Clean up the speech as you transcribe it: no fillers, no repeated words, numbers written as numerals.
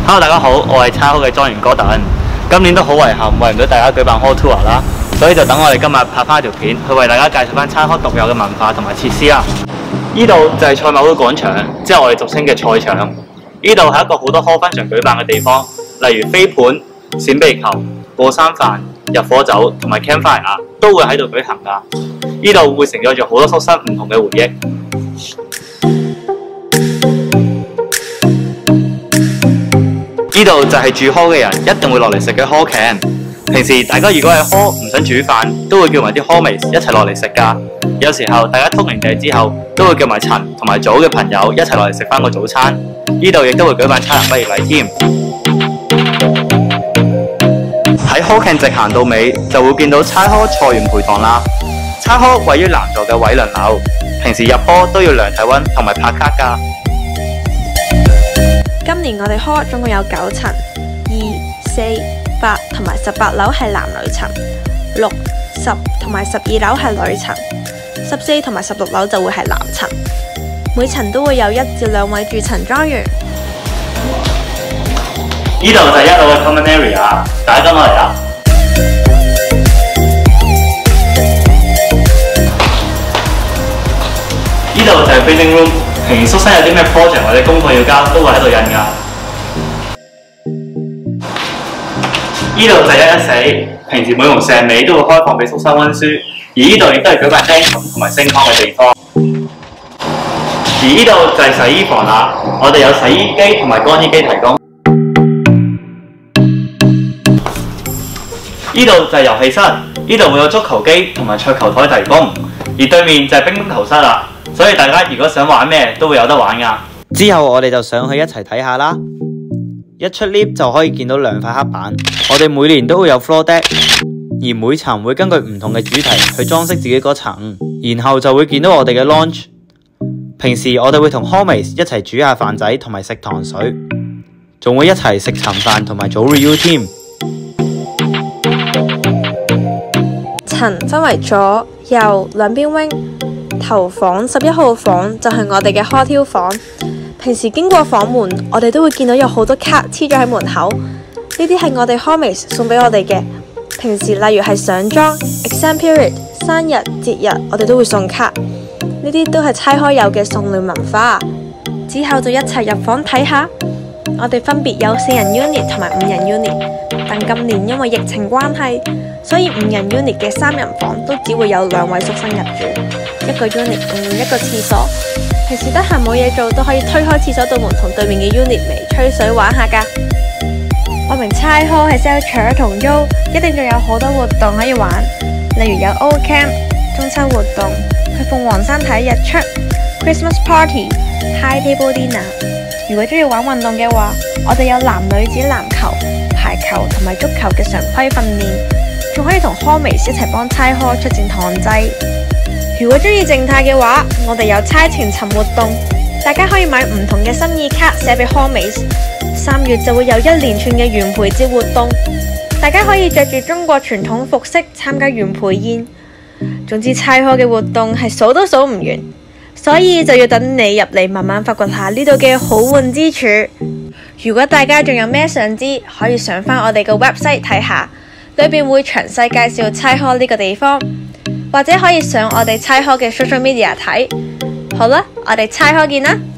Hello， 大家好，我係差開嘅莊園哥頓。今年都好遺憾，為唔到大家舉辦 Hall Tour 啦，所以就等我哋今日拍翻一條片，去為大家介紹翻差開獨有嘅文化同埋設施啦。呢度就係賽馬會廣場，即係我哋俗稱嘅賽場。呢度係一個好多 Hall function 舉辦嘅地方，例如飛盤、閃避球、過山飯、入伙酒同埋 campfire 都會喺度舉行㗎。呢度會承載住好多宿室唔同嘅回憶。呢度就係住 Hall 嘅人一定會落嚟食嘅 Hall Can。平時大家如果喺 Hall 唔想煮飯，都會叫埋啲 Hallmates 一齊落嚟食㗎。有時候大家通完偈之後，都會叫埋陳同埋組嘅朋友一齊落嚟食翻個早餐。呢度亦都會舉辦差人畢業禮添。喺 Hall Can 直行到尾，就會見到差開菜園培堂啦。差開位於南座嘅偉倫樓，平時入 Hall 都要量體溫同埋拍卡㗎。 今年我哋 Hall 總共有9層，2、4、8同埋18樓係男女層，6、10同埋12樓係女層，14同埋16樓就會係男層。每層都會有1至2位住層莊園。 呢度就係1樓嘅 common area， 大家跟我嚟啦。呢度就係 building room。平時宿舍有啲咩 project 或者功課要交，都會喺度印㗎。呢度就係114，平時每逢石尾都會開放俾宿生溫書，而呢度亦都係舉辦 dance 同埋升康嘅地方。而呢度就係洗衣房啦，我哋有洗衣機同埋乾衣機提供。呢度就係遊戲室，呢度會有足球機同埋桌球台提供，而對面就係乒乓球室啦。所以大家如果想玩咩都會有得玩㗎。之後我哋就上去一齊睇下啦。一出 lift 就可以見到2塊黑板。我哋每年都會有 floor deck， 而每層會根據唔同嘅主題去裝飾自己嗰層，然後就會見到我哋嘅 lounge。平時我哋會同 Hallmates 一齊煮下飯仔同埋食糖水，仲會一齊食尋飯同埋早 review 添。 層分為左、右兩邊 wing。頭房11號房就係我哋嘅 Hall Tel房。平時經過房門，我哋都會見到有好多卡黐咗喺門口。呢啲係我哋 Hallmates 送俾我哋嘅。平時例如係上妝、exam period、生日、節日，我哋都會送卡。呢啲都係差開有嘅送暖文化。之後就一齊入房睇下。我哋分別有4人 unit 同埋5人 unit， 但今年因為疫情關係，所以5人 unit 嘅3人房都只會有2位宿生入住。一個 unit 共用一個廁所，平時得閒冇嘢做都可以推開廁所道門同對面嘅 unit 嚟吹水玩下㗎。我明差開係 sell 場同租，一定仲有好多活動可以玩，例如有 Old Camp、中秋活動、去鳳凰山睇日出、Christmas Party、High Table Dinner。如果中意玩運動嘅話，我哋有男女子籃球、排球同埋足球嘅常規訓練，仲可以同 Hallmates 一齊幫差開出戰堂仔。如果中意靜態嘅話，我哋有差情尋活動，大家可以買唔同嘅心意卡寫俾 Hallmates。3月就會有1連串嘅元培節活動，大家可以着住中國傳統服飾參加元培宴。總之差開嘅活動係數都數唔完，所以就要等你入嚟慢慢發掘下呢度嘅好玩之處。如果大家仲有咩想知，可以上返我哋嘅 website 睇下，裏面會詳細介紹差開呢個地方。或者可以上我哋差開嘅 social media 睇。好啦，我哋差開見啦！